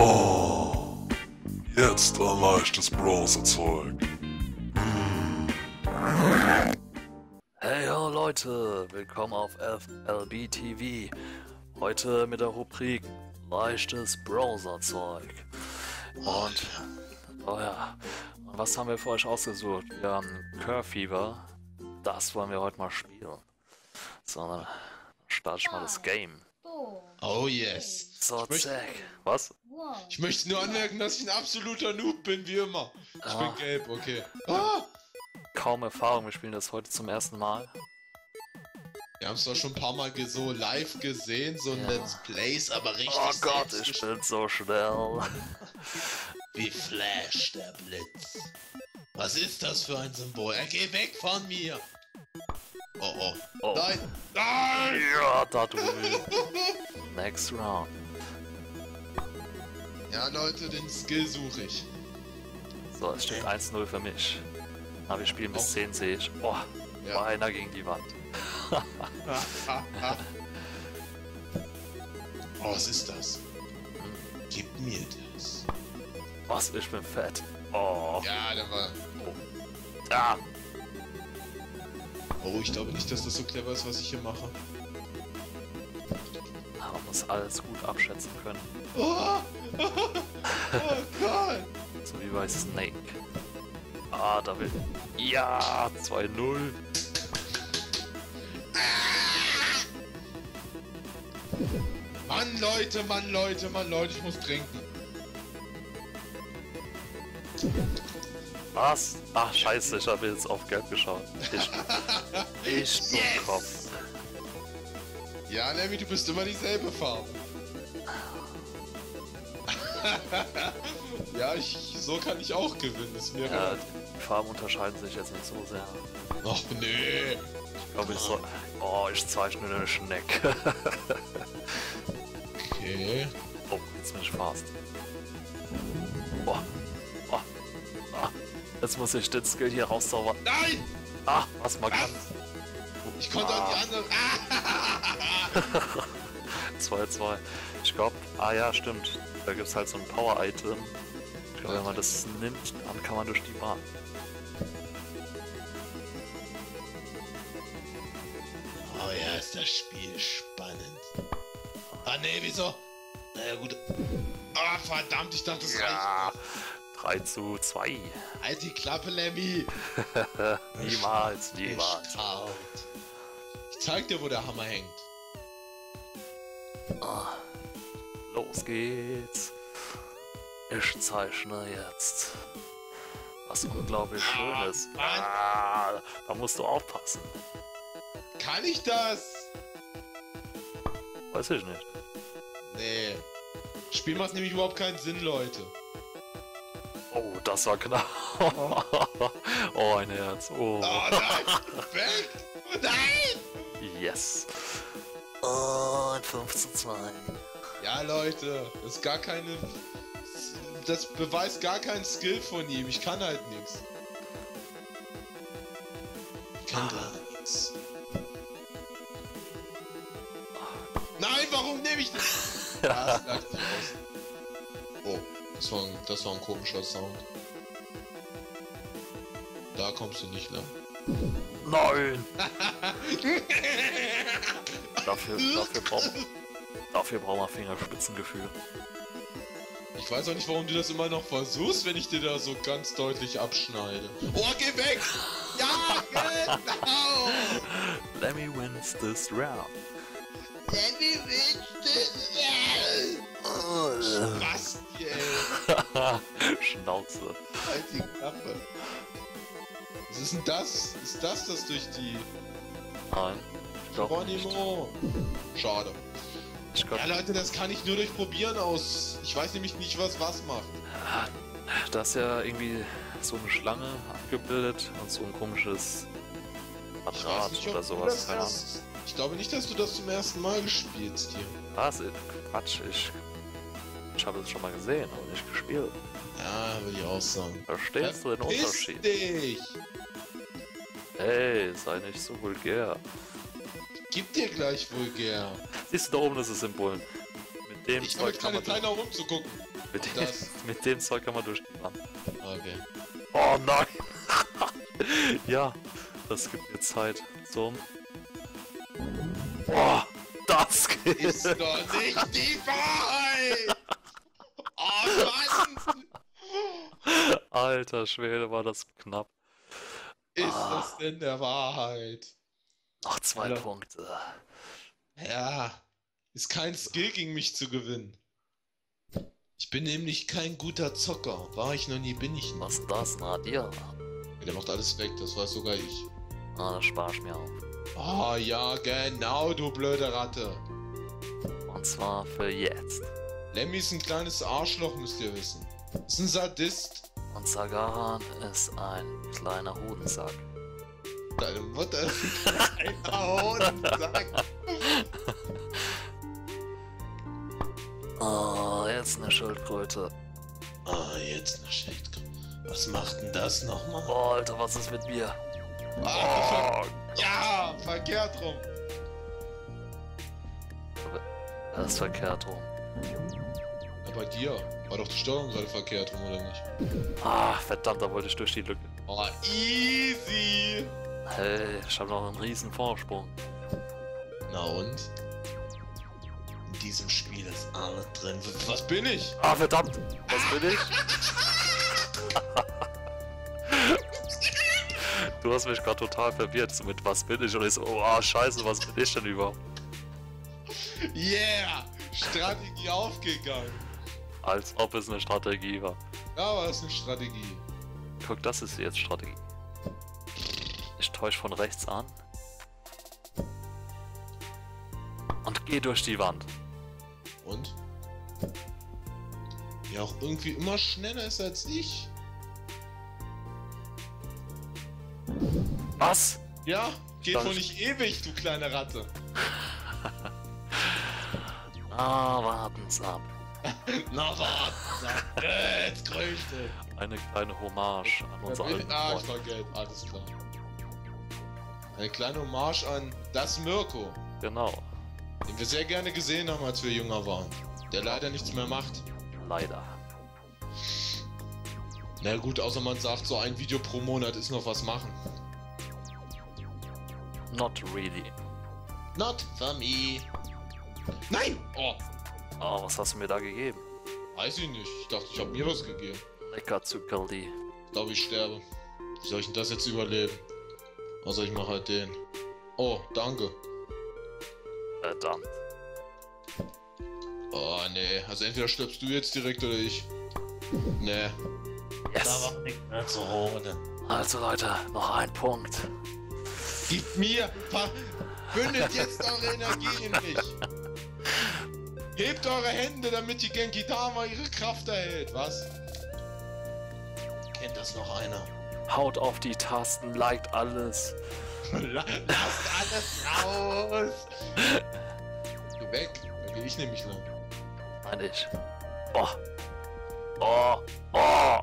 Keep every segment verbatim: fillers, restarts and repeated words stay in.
Oh, jetzt ein leichtes Browserzeug. Hey yo Leute, willkommen auf F L B T V. Heute mit der Rubrik leichtes Browserzeug. Und, oh ja, und was haben wir für euch ausgesucht? Wir haben Curve Fever, das wollen wir heute mal spielen. So, dann starte ich mal das Game. Oh yes. So, ich möchte, zack. Was? ich möchte nur anmerken, dass ich ein absoluter Noob bin, wie immer. Ich Ah. bin gelb, okay. Ah! Kaum Erfahrung, wir spielen das heute zum ersten Mal. Wir haben es doch schon ein paar Mal ge so live gesehen, so Ja. Let's Plays, aber richtig Oh Gott, selbst ich bin so schnell. wie Flash, der Blitz. Was ist das für ein Symbol? Er geh weg von mir! Oh oh. Oh. Nein! Nein! Ja, da drüben. Next round. Ja Leute, den Skill suche ich. So, es steht eins null für mich. Aber wir spielen bis Auch. zehn, sehe ich. Oh, Ja. war einer gegen die Wand. Oh, was ist das? Gib mir das. Was, ich bin fett. Oh, Ja, der war... ah. Oh, ich glaube nicht, dass das so clever ist, was ich hier mache. Man muss alles gut abschätzen können. Oh, oh Gott! So wie bei Snake. Ah, da will... Ja, zwei null. Mann, Leute, Mann, Leute, Mann, Leute, ich muss trinken. Was? Ach, scheiße, ich habe jetzt auf Gelb geschaut. Ich, ich Yes! Dummkopf. Ja, Lemmy, du bist immer dieselbe Farbe. Ja, ich, so kann ich auch gewinnen, ist mir Ja, recht. die Farben unterscheiden sich jetzt nicht so sehr. Ach, nee. Ich glaube, ich soll... Oh, ich zeichne eine Schnecke. Okay. Oh, jetzt bin ich fast. Oh, oh, ah. Jetzt muss ich den Skill hier rauszaubern. Nein! Ah, was man kann. Ich konnte Ah. auch die andere... Ah! zwei zwei. Ich glaube, ah ja, stimmt. Da gibt es halt so ein Power-Item. Ich glaube, wenn man das nimmt, dann kann man durch die Bahn. Oh ja, ist das Spiel spannend. Ah, nee, wieso? Naja, gut. Ah, verdammt, ich dachte, das Ja, reicht. drei zu zwei. Halt die Klappe, Lemmy. Niemals, niemals. Gestaut. Ich zeig dir, wo der Hammer hängt. Ah, los geht's. Ich zeichne jetzt was unglaublich Ah, Schönes. Mann. Ah, da musst du aufpassen. Kann ich das? Weiß ich nicht. Nee. Das Spiel macht nämlich überhaupt keinen Sinn, Leute. Oh, das war knapp. Oh, ein Herz. Oh. Oh nein! Weg! Nein! Yes. Und fünf zu zwei. Ja, Leute, das ist gar keine... Das beweist gar keinen Skill von ihm. Ich kann halt nichts. Ich kann gar nichts. Nein, warum nehme ich das? Ja, das lag nicht aus. Oh, das war, ein, das war ein komischer Sound. Da kommst du nicht lang. Nein! Dafür, dafür, braucht, dafür braucht man Fingerspitzengefühl. Ich weiß auch nicht, warum du das immer noch versuchst, wenn ich dir da so ganz deutlich abschneide. Oh, geh weg! Ja, genau! Lemmy wins this round. Lemmy wins this round! Was, ey? Schnauze. Halt die Klappe. Was ist denn das? Ist das das durch die... Nein. Ich glaube nicht. Geronimo? Schade. Ich glaub, Ja, Leute, das kann ich nur durch Probieren aus. Ich weiß nämlich nicht, was was macht. da ist ja irgendwie so eine Schlange abgebildet und so ein komisches Ich Quadrat weiß nicht, oder ob du sowas. das Keine Ahnung. hast. Ich glaube nicht, dass du das zum ersten Mal gespielt hier. Was? Quatsch, ich, ich habe es schon mal gesehen, aber nicht gespielt. Ja, würde ich auch sagen. Verstehst du den Verpiss Unterschied? dich! Hey, sei nicht so vulgär. Gib dir gleich vulgär. Siehst du da oben das Symbol? Mit Mit dem Ich habe Zeug jetzt kann keine man Zeit, durch, noch rumzugucken. mit, dem, das- mit dem Zeug kann man durch die Wand. Okay. Oh nein! Ja, das gibt mir Zeit zum... Boah, das geht! Ist doch nicht die Wahrheit! Oh Mann! Alter Schwede, war das knapp. Ist Ah. das denn der Wahrheit? Noch zwei Alter. Punkte. Ja, ist kein Skill gegen mich zu gewinnen. Ich bin nämlich kein guter Zocker. War ich noch nie, bin ich nicht. Was ist das? Ein Radierer? Der macht alles weg, das weiß sogar ich. Ah, das spar ich mir auf. Ah ja, genau, du blöde Ratte. Und zwar für jetzt. Lemmy ist ein kleines Arschloch, müsst ihr wissen. Ist ein Sadist. Und Sagaran ist ein kleiner Hodensack. Deine Mutter ist ein kleiner Hodensack. Oh, jetzt eine Schildkröte. Ah, jetzt eine Schildkröte. Was macht denn das nochmal? Oh, Alter, was ist mit mir? Ah, ver Oh, ja, verkehrt rum. das ist verkehrt rum. Ja, bei dir war doch die Steuerung gerade verkehrt rum, oder nicht? Ah, verdammt, da wollte ich durch die Lücke. Oh, easy. Hey, ich habe noch einen riesen Vorsprung. Na und? In diesem Spiel ist alles drin. Was bin ich? Ah, verdammt! Was bin ich? Du hast mich gerade total verwirrt. So mit was bin ich? Und ich so, oh ah, scheiße, was bin ich denn überhaupt? Yeah! Strategie aufgegangen. Als ob es eine Strategie war. Ja, aber das ist eine Strategie. Guck, das ist jetzt Strategie. Ich täusche von rechts an. Und geh durch die Wand. Und? Ja, auch irgendwie immer schneller ist als ich. Was? Ja, geht Das- wohl nicht ewig, du kleine Ratte. Ah, warten's ab. Na warte, jetzt Größte. Eine kleine Hommage an unser alten Ah, ich Freund. war Geld, alles klar. Eine kleine Hommage an das Mirko, Genau, den wir sehr gerne gesehen haben, als wir jünger waren. Der leider nichts mehr macht. leider. Na gut, außer man sagt, so ein Video pro Monat ist noch was machen. Not really. Not for me. Nein! Oh, Oh, was hast du mir da gegeben? weiß ich nicht. Ich dachte, ich habe mir was gegeben. Lecker Zuckerli. Ich glaube, ich sterbe. Wie soll ich denn das jetzt überleben? Außer ich mache halt den. Oh, danke. Verdammt. Oh, nee. Also entweder stirbst du jetzt direkt oder ich. Nee. Yes! nichts mehr zu holen. Also Leute, noch ein Punkt. Gib mir! Ver Bündet jetzt eure Energie in mich! Hebt eure Hände, damit die Genki Dama ihre Kraft erhält, was? Kennt das noch einer? Haut auf die Tasten, liked alles. Lasst alles raus! Geh weg, da geh ich nämlich lang. Nein, ich. Oh. Oh. Oh.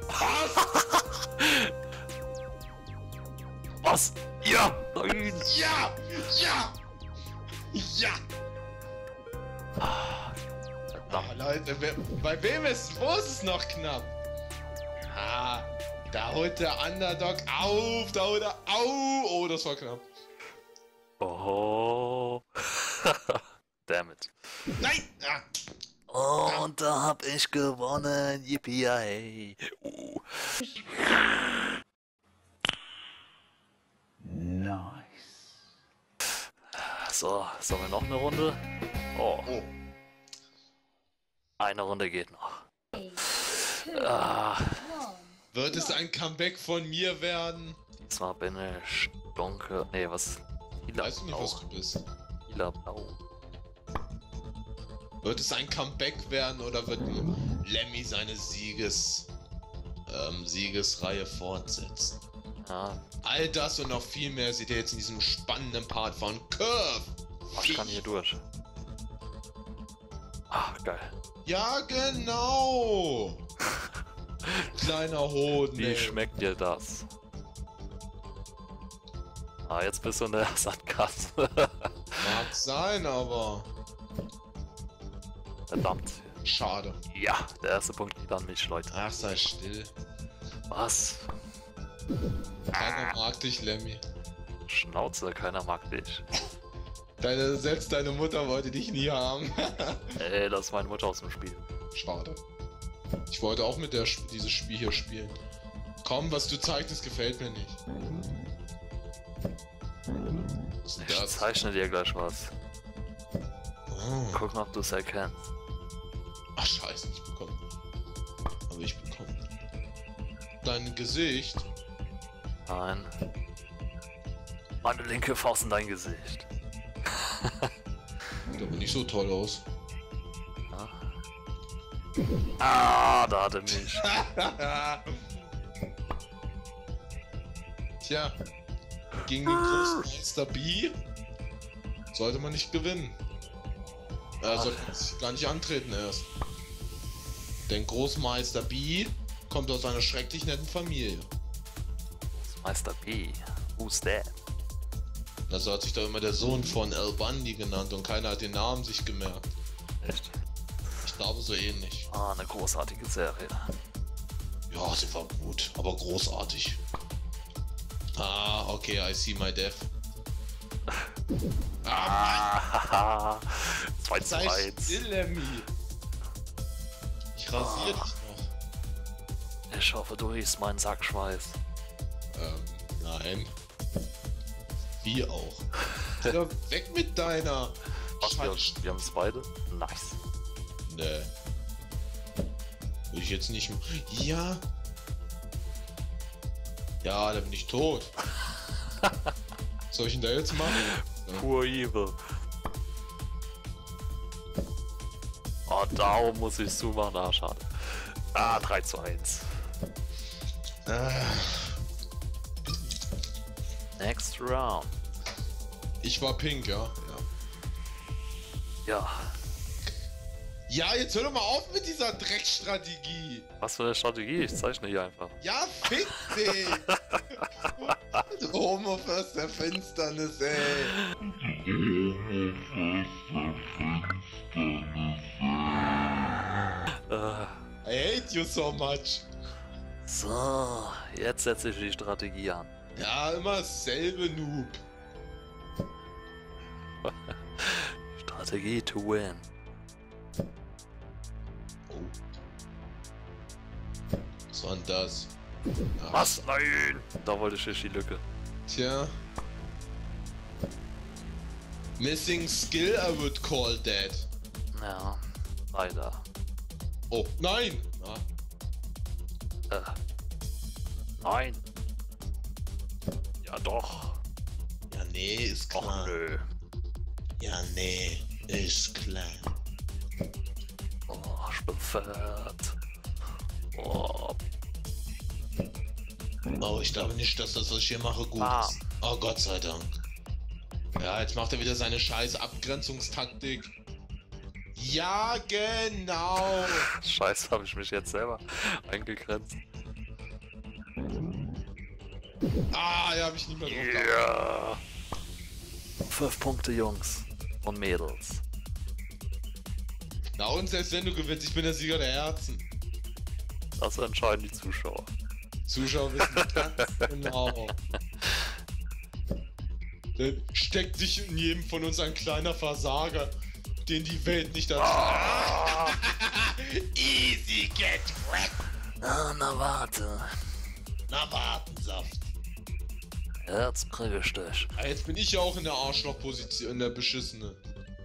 Was? Ja! Nein! Ja! Ja! Ja! Ah, Ah, verdammt. Leute, wer, bei wem ist, wo ist es noch knapp? Ah, da holt der Underdog auf, da holt er au! Oh, das war knapp. Oh. Damn it. Nein! Ah. Oh, und da hab ich gewonnen. Yippie! Uh. So, sollen wir noch eine Runde? Oh, Oh. eine Runde geht noch. Ah, Wird es ein Comeback von mir werden? diesmal bin ich dunkel. Nee, was? Lila Weißt du nicht, blau. was du bist? Lila blau. Wird es ein Comeback werden oder wird Lemmy seine Sieges, ähm, Siegesreihe fortsetzen? Ja, All das und noch viel mehr seht ihr jetzt in diesem spannenden Part von Curve. ich kann hier durch. Ah, geil. Ja, genau. Kleiner Hoden. Wie ey. schmeckt dir das? Ah, jetzt bist du in der Sandkasse. Mag sein, aber Verdammt. Schade. Ja, der erste Punkt geht an mich, Leute. Ach, sei still. Was? Keiner mag dich, Lemmy. Schnauze, keiner mag dich. Deine, selbst deine Mutter wollte dich nie haben. Ey, lass meine Mutter aus dem Spiel. Schade. Ich wollte auch mit der Sp- dieses Spiel hier spielen. Komm, was du zeigst, gefällt mir nicht. Was ist denn Ich das? zeichne dir gleich was. Oh. Gucken, ob du es erkennst. Ach scheiße, ich bekomme. Aber ich bekomme. Dein Gesicht. Nein. Meine linke Faust in dein Gesicht. Sieht aber nicht so toll aus. Ah, da hat er mich. Tja, gegen den Großmeister B sollte man nicht gewinnen. Er sollte sich gar nicht antreten erst. Denn Großmeister B kommt aus einer schrecklich netten Familie. Meister B. Who's that? Das hat sich doch immer der Sohn von Al Bundy genannt und keiner hat den Namen sich gemerkt. Echt? Ich glaube so ähnlich. Ah, eine großartige Serie. Ja, sie war gut, aber großartig. Ah, okay, I see my death. Ah, zwei zu Sei eins. still, Lemmy. Ich rasiere dich noch. Ich hoffe, du riechst meinen Sackschweiß. Ähm, nein. Wie auch. Ja, weg mit deiner. Was, wir, Scheiß- wir haben es beide? Nice. Nee. Will ich jetzt nicht. m- Ja. Ja, dann bin ich tot. Was soll ich denn da jetzt machen? Pure Evil. Oh, darum muss ich zumachen. Ah, schade. Ah, drei zu eins. Ah, Next round. ich war pink, ja. Ja. Ja, Ja, jetzt hör doch mal auf mit dieser Dreckstrategie. was für eine Strategie? Ich zeichne hier einfach. Ja, fick dich. Du Homo Fürst der Finsternis, ey. Äh, I hate you so much. so, jetzt setze ich die Strategie an. Ja, immer dasselbe, Noob. Strategie to win. Oh. Was war denn das? Ah, Was? Nein! Da wollte ich durch die Lücke. Tja. Missing skill, I would call that. Ja, leider. Oh, nein! Ah. Äh. Nein. Ja doch. Ja, nee, ist Och klar. nö. Ja, nee, ist klar. Oh, ich bin fett. Oh, Oh, ich glaube nicht, dass das, was ich hier mache, gut Ah. ist. Oh, Gott sei Dank. Ja, jetzt macht er wieder seine scheiß Abgrenzungstaktik. Ja, genau. Scheiße, habe ich mich jetzt selber eingegrenzt. Ah, ja, hab ich nicht mehr drauf geachtet. Ja. Fünf Punkte, Jungs und Mädels. Na und selbst wenn du gewinnst, ich bin der Sieger der Herzen. Das entscheiden die Zuschauer. Zuschauer wissen ganz genau. Da steckt sich in jedem von uns ein kleiner Versager, den die Welt nicht erträgt. Ah, Easy get wrecked. ah, na warte. Na Wartensaft. Jetzt krieg ich dich. Ah, jetzt bin ich ja auch in der Arschlochposition, in der beschissene.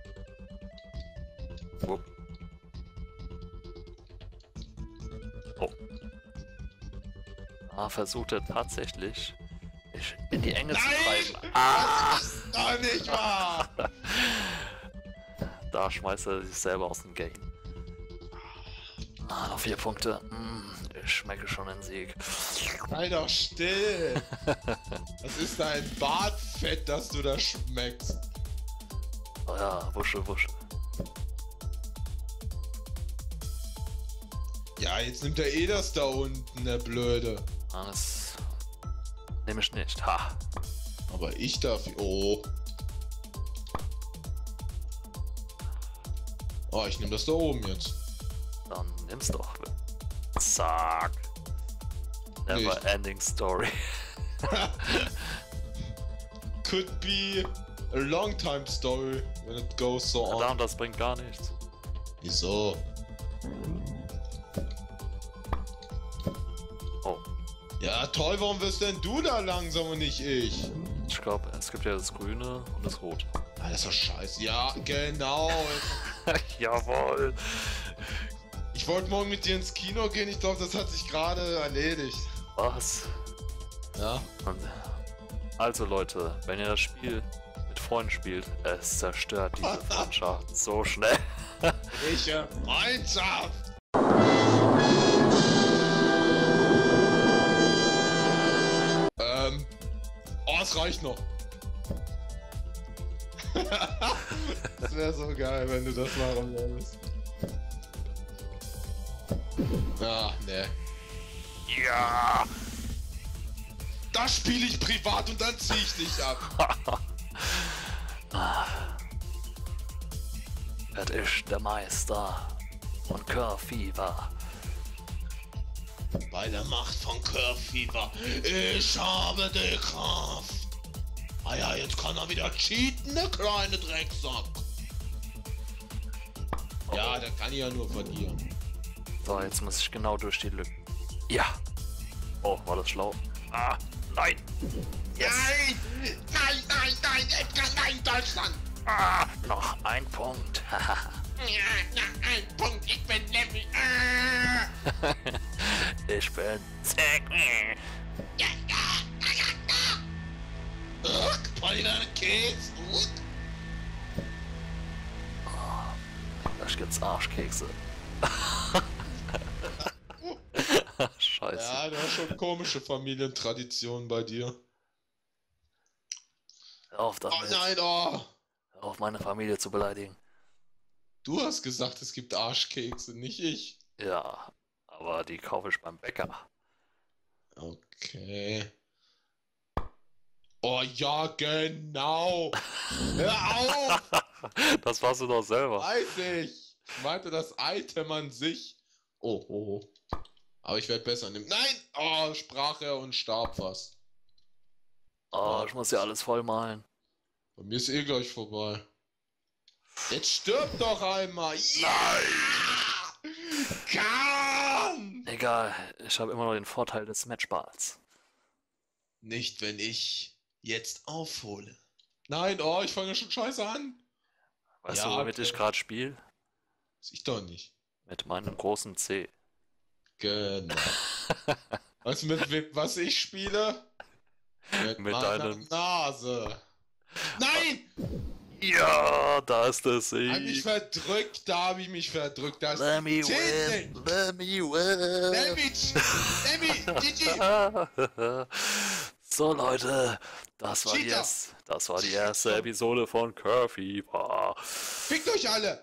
Wupp. Oh. Ah, versucht er tatsächlich, mich in die Enge zu treiben. Ah, Doch nicht wahr! da schmeißt er sich selber aus dem Game. Ah, noch vier Punkte. Hm, ich schmecke schon den Sieg. Sei doch still! Das ist dein Bartfett, das du da schmeckst. Oh ja, Wusche, Wusche. Ja, jetzt nimmt er eh das da unten, der Blöde. Ah, das nehme ich nicht. Ha. Aber ich darf. Oh. Oh, ich nehme das da oben jetzt. Dann nimm's doch. Zack. Never Nicht. ending story. Could be a long time story when it goes so on. Verdammt, das bringt gar nichts. Wieso? Oh, Ja, toll, warum wirst denn du da langsam und nicht ich? ich glaube, es gibt ja das Grüne und das Rote. Ah, das ist doch scheiße. Ja, genau. Jawohl. Ich wollte morgen mit dir ins Kino gehen. Ich glaube, das hat sich gerade erledigt. Was? Ja. Und also Leute, wenn ihr das Spiel mit Freunden spielt, es zerstört diese Freundschaft so schnell. Welche Freundschaft! Ähm. Oh, es reicht noch. Das wäre so geil, wenn du das machen würdest. Ah, ne. Ja. Das spiele ich privat und dann zieh ich dich ab. Das ist der Meister von Curve Fever. Bei der Macht von Curve Fever. Ich habe die Kraft. Ah ja, jetzt kann er wieder cheaten, der kleine Drecksack. Ja, der kann ja nur verlieren. So, jetzt muss ich genau durch die Lücken. Ja. Oh, war das schlau? Ah, nein. Yes. Nein! Nein, nein, nein, Edgar, nein, Deutschland! Ah, noch ein Punkt. Ja, ja, ein Punkt, ich bin Lemmy. Ich bin Zack. Ja, ja, ja, ja, ja. Ugh, Polly, deine Kids. Da gibt's Arschkekse. Scheiße. Ja, du hast schon komische Familientraditionen bei dir. Hör auf Oh damit. nein, oh! Hör auf, meine Familie zu beleidigen. Du hast gesagt, es gibt Arschkekse, nicht ich. Ja, aber die kaufe ich beim Bäcker. Okay. Oh ja, genau. Hör auf! Das warst du doch selber. Weiß ich. Ich meinte das Item an sich. Oh, oh, oh. Aber ich werde besser nehmen. Nein! Oh, sprach er und starb fast. Oh, ich muss ja alles vollmalen. Bei mir ist eh gleich vorbei. Jetzt stirb doch einmal! Ja! Kann! Egal, ich habe immer noch den Vorteil des Matchballs. Nicht, wenn ich jetzt aufhole. Nein, oh, ich fange schon scheiße an. Weißt Ja, du, womit ich okay. gerade spiele? Weiß ich doch nicht. Mit meinem großen C. Genau. Weißt du, mit wem, was ich spiele? Mit, Mit meiner deinem- Nase. Nein! Ja, da ist der Hab mich Sieg. verdrückt, da hab ich mich verdrückt. Da ist Let me Zehn win, nicht. let me win. Damage! Damage! G G! So Leute, das war, die Cheater. erst, das war die erste Episode von Curve Fever. Fickt euch alle!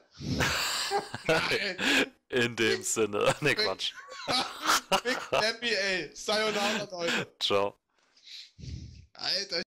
Nein! In dem Sinne, ne Quatsch. Fick Lemmy, ey! Sayonara, Leute! Ciao. Alter,